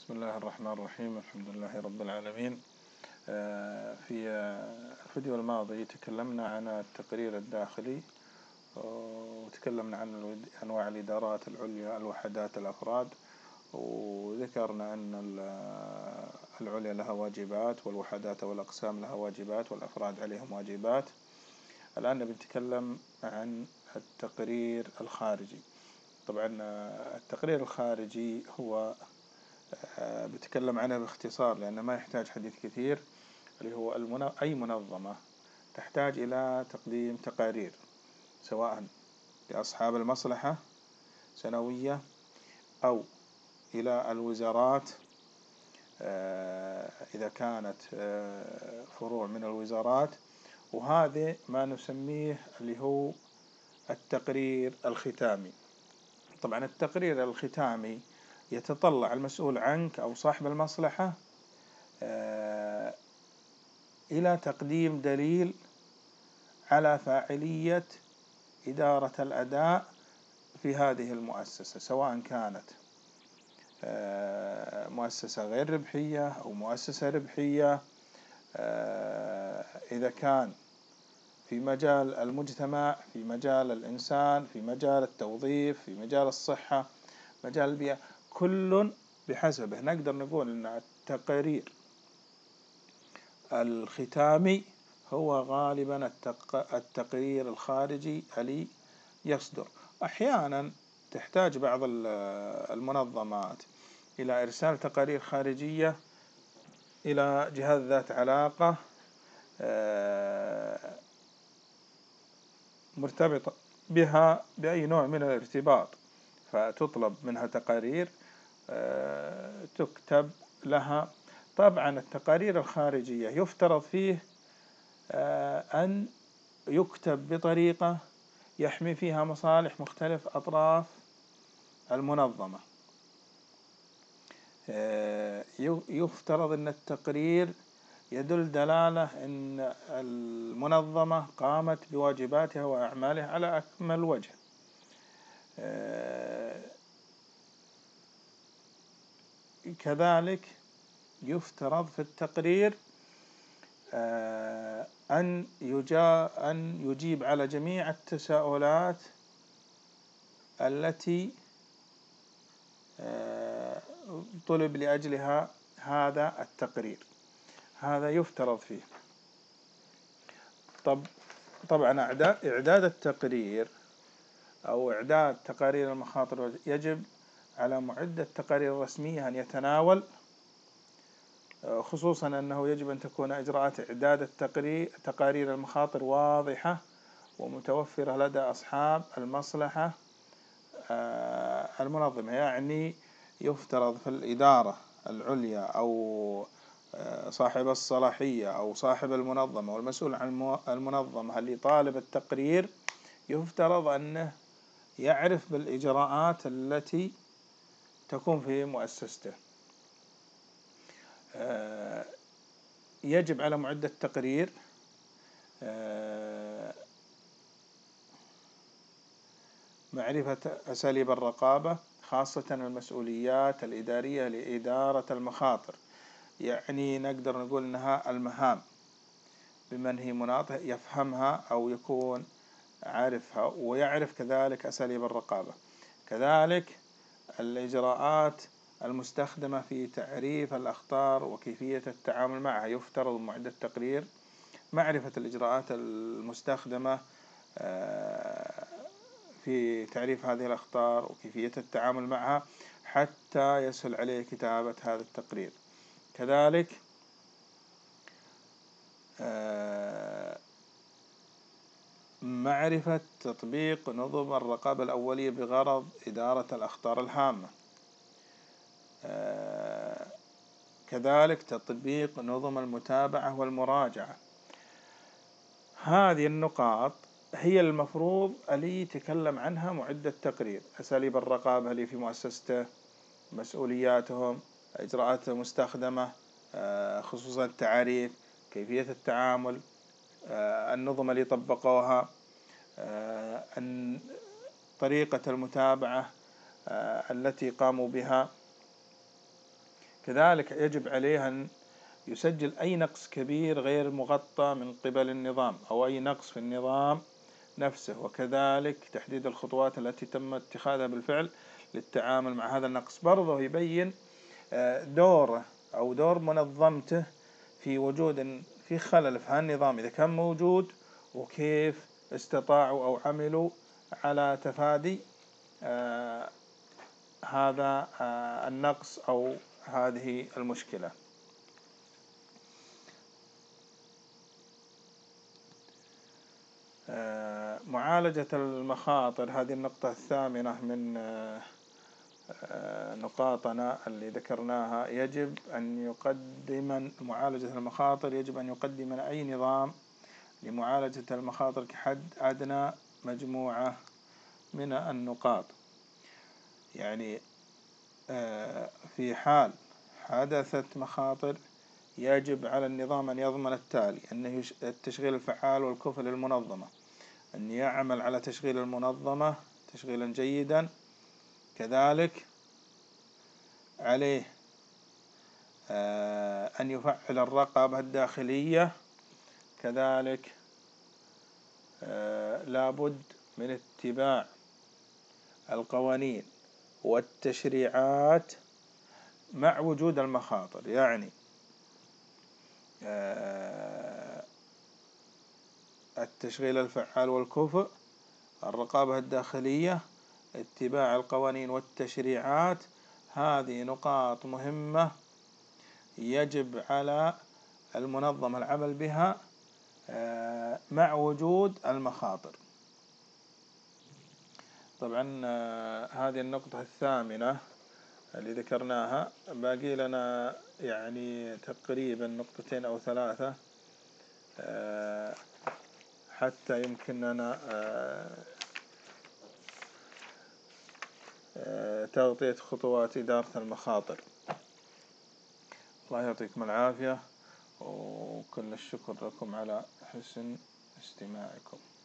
بسم الله الرحمن الرحيم. الحمد لله رب العالمين. في الفيديو الماضي تكلمنا عن التقرير الداخلي، وتكلمنا عن أنواع الإدارات العليا، الوحدات، الأفراد، وذكرنا أن العليا لها واجبات، والوحدات والأقسام لها واجبات، والأفراد عليهم واجبات. الآن بنتكلم عن التقرير الخارجي. طبعا التقرير الخارجي هو بتكلم عنه باختصار لأنه ما يحتاج حديث كثير، اللي هو أي منظمة تحتاج إلى تقديم تقارير سواء لأصحاب المصلحة سنوية أو إلى الوزارات إذا كانت فروع من الوزارات، وهذا ما نسميه اللي هو التقرير الختامي. طبعا التقرير الختامي يتطلع المسؤول عنك أو صاحب المصلحة إلى تقديم دليل على فاعلية إدارة الأداء في هذه المؤسسة، سواء كانت مؤسسة غير ربحية أو مؤسسة ربحية، إذا كان في مجال المجتمع، في مجال الإنسان، في مجال التوظيف، في مجال الصحة، مجال البيئة، كل بحسبه. نقدر نقول أن التقرير الختامي هو غالبا التقرير الخارجي اللي يصدر. أحيانا تحتاج بعض المنظمات إلى إرسال تقارير خارجية إلى جهات ذات علاقة مرتبطة بها بأي نوع من الارتباط، فتطلب منها تقارير تكتب لها. طبعا التقارير الخارجية يفترض فيه أن يكتب بطريقة يحمي فيها مصالح مختلف أطراف المنظمة. يفترض أن التقرير يدل دلالة أن المنظمة قامت بواجباتها وأعمالها على أكمل وجه. كذلك يفترض في التقرير أن يجيب على جميع التساؤلات التي طلب لأجلها هذا التقرير. هذا يفترض فيه. طبعا إعداد التقرير أو إعداد تقارير المخاطر يجب على معد التقارير الرسمية أن يتناول، خصوصا أنه يجب أن تكون إجراءات إعداد تقارير المخاطر واضحة ومتوفرة لدى أصحاب المصلحة المنظمة. يعني يفترض في الإدارة العليا أو صاحب الصلاحية أو صاحب المنظمة والمسؤول عن المنظمة اللي طالب التقرير، يفترض أنه يعرف بالإجراءات التي تكون في مؤسسته. يجب على معد التقرير معرفة أساليب الرقابة، خاصة المسؤوليات الإدارية لإدارة المخاطر. يعني نقدر نقول أنها المهام بمن هي مناطة يفهمها أو يكون عارفها، ويعرف كذلك أساليب الرقابة. كذلك الإجراءات المستخدمة في تعريف الأخطار وكيفية التعامل معها. يفترض معد التقرير معرفة الإجراءات المستخدمة في تعريف هذه الأخطار وكيفية التعامل معها حتى يسهل عليه كتابة هذا التقرير. كذلك معرفة تطبيق نظم الرقابة الأولية بغرض إدارة الأخطار الهامة. كذلك تطبيق نظم المتابعة والمراجعة. هذه النقاط هي المفروض اللي يتكلم عنها معد التقرير: أساليب الرقابة اللي في مؤسسته، مسؤولياتهم، إجراءات المستخدمة، خصوصا التعريف، كيفية التعامل، النظم اللي طبقوها، طريقة المتابعة التي قاموا بها. كذلك يجب عليه أن يسجل أي نقص كبير غير مغطى من قبل النظام أو أي نقص في النظام نفسه، وكذلك تحديد الخطوات التي تم اتخاذها بالفعل للتعامل مع هذا النقص. برضه يبين دوره أو دور منظمته في وجود في خلل في هالنظام إذا كان موجود، وكيف استطاعوا أو عملوا على تفادي هذا النقص أو هذه المشكلة. معالجة المخاطر، هذه النقطة الثامنة من نقاطنا اللي ذكرناها. يجب أن يقدم معالجة المخاطر، يجب أن يقدم أي نظام لمعالجة المخاطر كحد أدنى مجموعة من النقاط. يعني في حال حدثت مخاطر يجب على النظام أن يضمن التالي: أن التشغيل الفعال والكفء للمنظمة، أن يعمل على تشغيل المنظمة تشغيلا جيدا، كذلك عليه أن يفعل الرقابة الداخلية، كذلك لابد من اتباع القوانين والتشريعات مع وجود المخاطر. يعني التشغيل الفعال والكفء، الرقابة الداخلية، اتباع القوانين والتشريعات، هذه نقاط مهمة يجب على المنظمة العمل بها مع وجود المخاطر. طبعا هذه النقطة الثامنة اللي ذكرناها، باقي لنا يعني تقريبا نقطتين أو ثلاثة حتى يمكننا تغطية خطوات إدارة المخاطر. الله يعطيكم العافية، وكل الشكر لكم على حسن استماعكم.